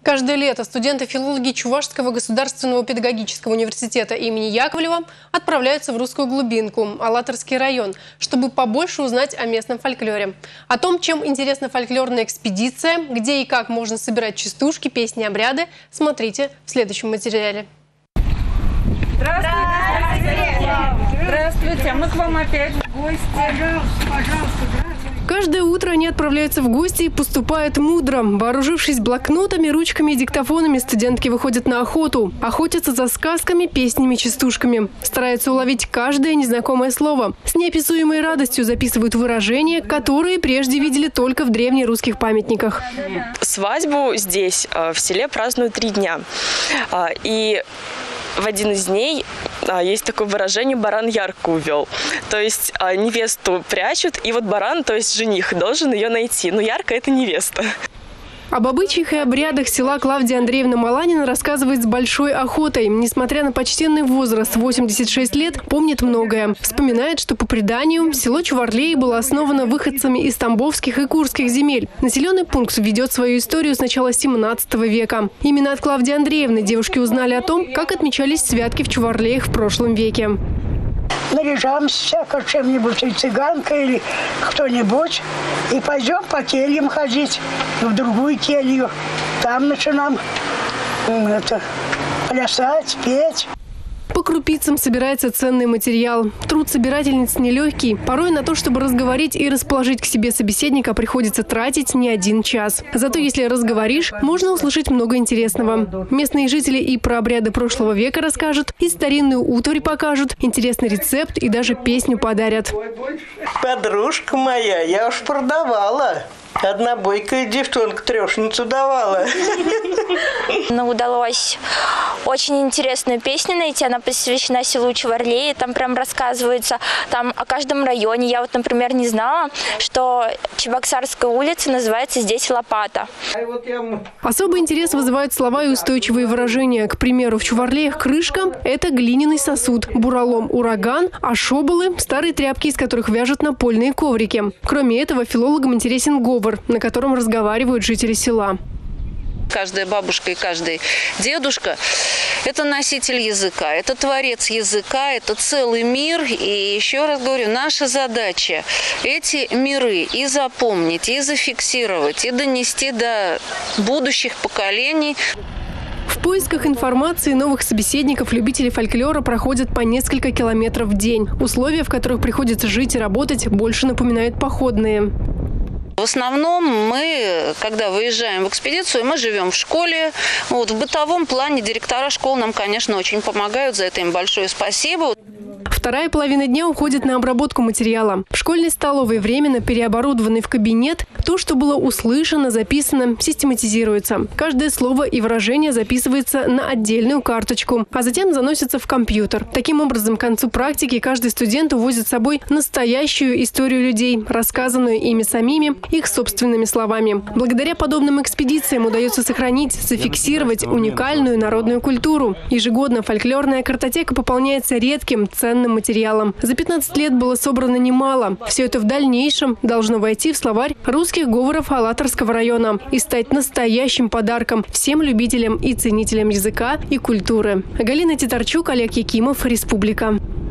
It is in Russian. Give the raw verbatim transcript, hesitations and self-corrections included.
Каждое лето студенты-филологи Чувашского государственного педагогического университета имени Яковлева отправляются в русскую глубинку, Алатырский район, чтобы побольше узнать о местном фольклоре. О том, чем интересна фольклорная экспедиция, где и как можно собирать частушки, песни, обряды, смотрите в следующем материале. Здравствуйте! Здравствуйте! Мы к вам опять в гости. Пожалуйста, пожалуйста. Каждое утро они отправляются в гости и поступают мудро. Вооружившись блокнотами, ручками и диктофонами, студентки выходят на охоту. Охотятся за сказками, песнями, частушками. Стараются уловить каждое незнакомое слово. С неописуемой радостью записывают выражения, которые прежде видели только в древнерусских памятниках. Свадьбу здесь, в селе, празднуют три дня. И в один из дней есть такое выражение «баран ярко увел». То есть невесту прячут, и вот баран, то есть жених, должен ее найти. Но ярко – это невеста. Об обычаях и обрядах села Клавдия Андреевна Маланина рассказывает с большой охотой. Несмотря на почтенный возраст – восемьдесят шесть лет, помнит многое. Вспоминает, что по преданию село Чуварлеи было основано выходцами из тамбовских и курских земель. Населенный пункт ведет свою историю с начала семнадцатого века. Именно от Клавдии Андреевны девушки узнали о том, как отмечались святки в Чуварлеях в прошлом веке. Наряжаемся всяко чем-нибудь, и цыганка, или кто-нибудь, и пойдем по кельям ходить, в другую келью. Там начинаем это, плясать, петь. По крупицам собирается ценный материал. Труд собирательниц нелегкий. Порой на то, чтобы разговорить и расположить к себе собеседника, приходится тратить не один час. Зато если разговоришь, можно услышать много интересного. Местные жители и про обряды прошлого века расскажут, и старинную утварь покажут, интересный рецепт и даже песню подарят. Подружка моя, я уж продавала. Одна бойкая девчонка трешницу давала. Нам удалось очень интересную песню найти. Она посвящена селу Чуварлеи. Там прям рассказывается там о каждом районе. Я вот, например, не знала, что Чебоксарская улица называется здесь Лопата. Особый интерес вызывают слова и устойчивые выражения. К примеру, в Чуварлеях крышка – это глиняный сосуд, буралом – ураган, а шоболы – старые тряпки, из которых вяжут напольные коврики. Кроме этого, филологам интересен говор, на котором разговаривают жители села. Каждая бабушка и каждый дедушка – это носитель языка, это творец языка, это целый мир. И еще раз говорю, наша задача – эти миры и запомнить, и зафиксировать, и донести до будущих поколений. В поисках информации новых собеседников любители фольклора проходят по несколько километров в день. Условия, в которых приходится жить и работать, больше напоминают походные. В основном мы, когда выезжаем в экспедицию, мы живем в школе. Вот, в бытовом плане директора школ нам, конечно, очень помогают. За это им большое спасибо. Вторая половина дня уходит на обработку материала. В школьной столовой, временно переоборудованный в кабинет, то, что было услышано, записано, систематизируется. Каждое слово и выражение записывается на отдельную карточку, а затем заносится в компьютер. Таким образом, к концу практики каждый студент увозит с собой настоящую историю людей, рассказанную ими самими, их собственными словами. Благодаря подобным экспедициям удается сохранить, зафиксировать уникальную народную культуру. Ежегодно фольклорная картотека пополняется редким, ценным материалом. За пятнадцать лет было собрано немало. Все это в дальнейшем должно войти в словарь русских говоров Алатырского района и стать настоящим подарком всем любителям и ценителям языка и культуры. Галина Титарчук, Олег Якимов, Республика.